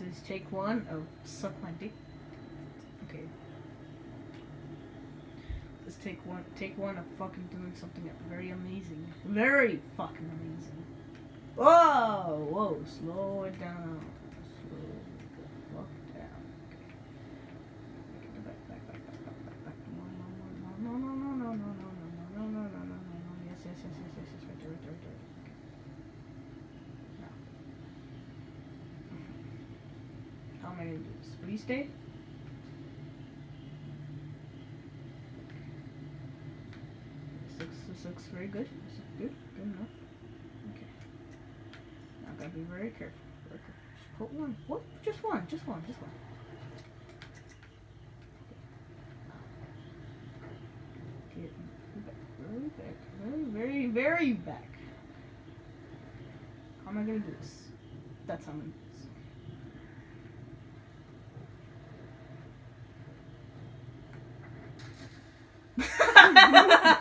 is take one of suck my dick. Okay. Let's take one of fucking doing something very amazing. Very fucking amazing. Whoa! Whoa, slow it down. Slow the fuck down. Okay. Back. No. Yes. Right there. Okay. Now. How am I gonna do this? Please stay. This looks very good. This is good enough. Okay. Now I gotta be very careful. Just put one. What? Just one. Get very back. How am I gonna do this? That's how I'm gonna do this.